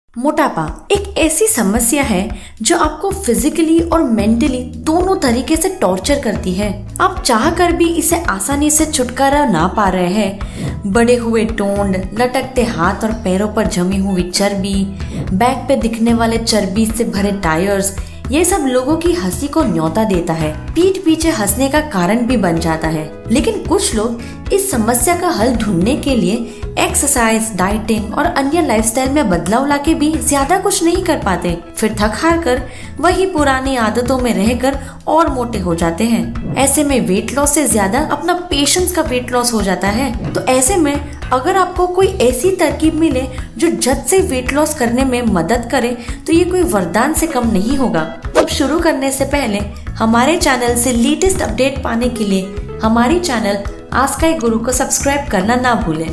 मोटापा एक ऐसी समस्या है जो आपको फिजिकली और मेंटली दोनों तरीके से टॉर्चर करती है। आप चाह कर भी इसे आसानी से छुटकारा ना पा रहे हैं। बढ़े हुए टोंड, लटकते हाथ और पैरों पर जमी हुई चर्बी, बैक पे दिखने वाले चर्बी से भरे टायर्स, ये सब लोगों की हंसी को न्योता देता है, पीठ पीछे हंसने का कारण भी बन जाता है। लेकिन कुछ लोग इस समस्या का हल ढूंढने के लिए एक्सरसाइज, डाइटिंग और अन्य लाइफस्टाइल में बदलाव लाके भी ज्यादा कुछ नहीं कर पाते। फिर थक हार कर वही पुरानी आदतों में रहकर और मोटे हो जाते हैं। ऐसे में वेट लॉस से ज्यादा अपना पेशेंस का वेट लॉस हो जाता है। तो ऐसे में अगर आपको कोई ऐसी तरकीब मिले जो झट से वेट लॉस करने में मदद करे तो ये कोई वरदान से कम नहीं होगा। अब शुरू करने से पहले हमारे चैनल से लेटेस्ट अपडेट पाने के लिए हमारी चैनल आस्क ए गुरु को सब्सक्राइब करना ना भूलें।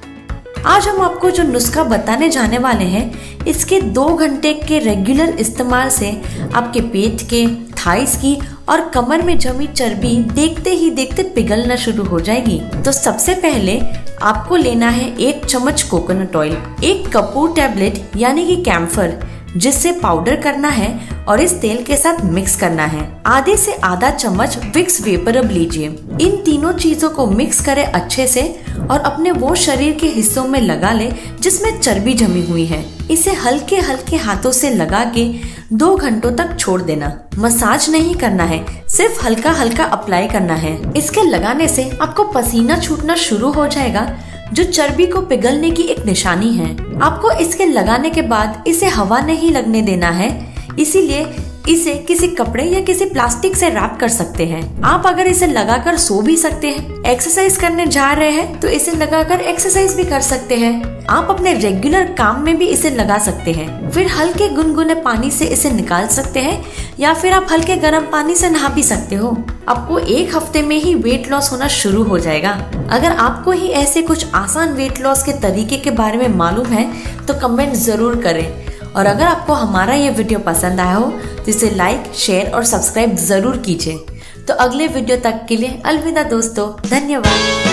आज हम आपको जो नुस्खा बताने जाने वाले हैं, इसके 2 घंटे के रेगुलर इस्तेमाल से आपके पेट के, थाइस की और कमर में जमी चर्बी देखते ही देखते पिघलना शुरू हो जाएगी। तो सबसे पहले आपको लेना है 1 चम्मच कोकोनट ऑयल, 1 कपूर टैबलेट यानी कि कैम्फर, जिससे पाउडर करना है और इस तेल के साथ मिक्स करना है। आधे से आधा चम्मच विक्स वेपरब लीजिए। इन तीनों चीजों को मिक्स करें अच्छे से और अपने वो शरीर के हिस्सों में लगा ले जिसमें चर्बी जमी हुई है। इसे हल्के हल्के हाथों से लगा के 2 घंटों तक छोड़ देना। मसाज नहीं करना है, सिर्फ हल्का हल्का अप्लाई करना है। इसके लगाने से आपको पसीना छूटना शुरू हो जाएगा, जो चर्बी को पिघलने की एक निशानी है। आपको इसके लगाने के बाद इसे हवा नहीं लगने देना है, इसीलिए इसे किसी कपड़े या किसी प्लास्टिक से रैप कर सकते हैं। आप अगर इसे लगाकर सो भी सकते हैं। एक्सरसाइज करने जा रहे हैं तो इसे लगाकर एक्सरसाइज भी कर सकते हैं। आप अपने रेगुलर काम में भी इसे लगा सकते हैं। फिर हल्के गुनगुने पानी से इसे निकाल सकते हैं या फिर आप हल्के गर्म पानी से नहा भी सकते हो। आपको 1 हफ्ते में ही वेट लॉस होना शुरू हो जाएगा। अगर आपको ही ऐसे कुछ आसान वेट लॉस के तरीके के बारे में मालूम है तो कमेंट जरूर करें। और अगर आपको हमारा ये वीडियो पसंद आया हो तो इसे लाइक, शेयर और सब्सक्राइब जरूर कीजिए। तो अगले वीडियो तक के लिए अलविदा दोस्तों, धन्यवाद।